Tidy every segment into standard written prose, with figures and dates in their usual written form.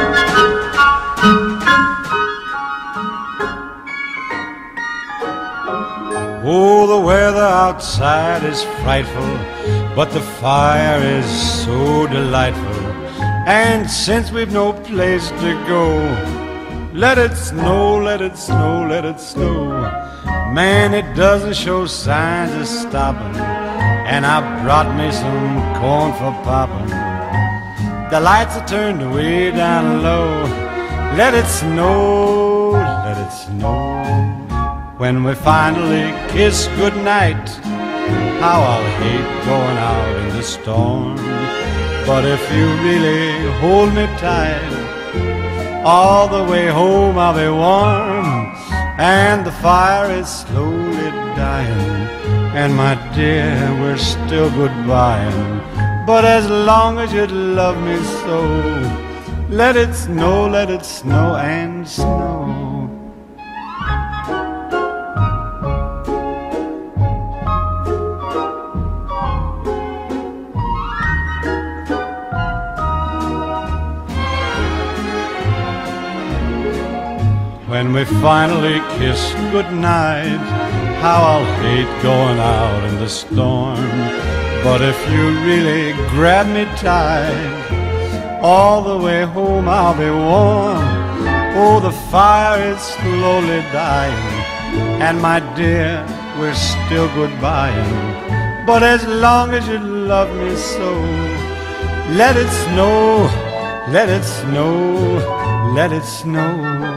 Oh, the weather outside is frightful, but the fire is so delightful. And since we've no place to go, let it snow, let it snow, let it snow. Man, it doesn't show signs of stopping, and I brought me some corn for popping. The lights are turned way down low. Let it snow, let it snow. When we finally kiss goodnight, how I'll hate going out in the storm. But if you really hold me tight, all the way home I'll be warm. And the fire is slowly dying, and my dear, we're still goodbying. But as long as you love me so, let it snow and snow. When we finally kiss goodnight, how I'll hate going out in the storm. But if you really grab me tight, all the way home I'll be warm. Oh, the fire is slowly dying, and my dear, we're still goodbying. But as long as you love me so, let it snow, let it snow, let it snow.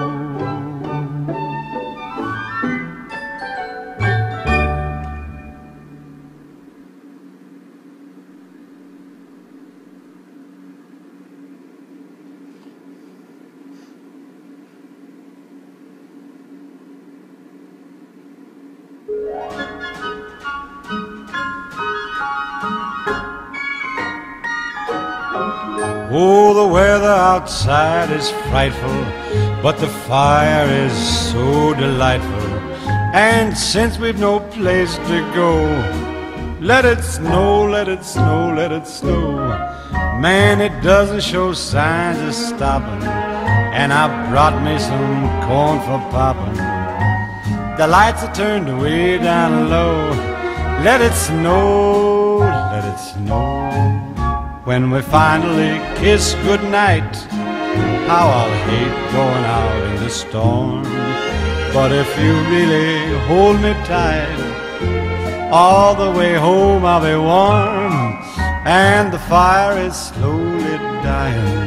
Oh, the weather outside is frightful, but the fire is so delightful. And since we've no place to go, let it snow, let it snow, let it snow. Man, it doesn't show signs of stopping, and I brought me some corn for popping. The lights are turned way down low. Let it snow, let it snow. When we finally kiss goodnight, how I'll hate going out in the storm. But if you really hold me tight, all the way home I'll be warm. And the fire is slowly dying.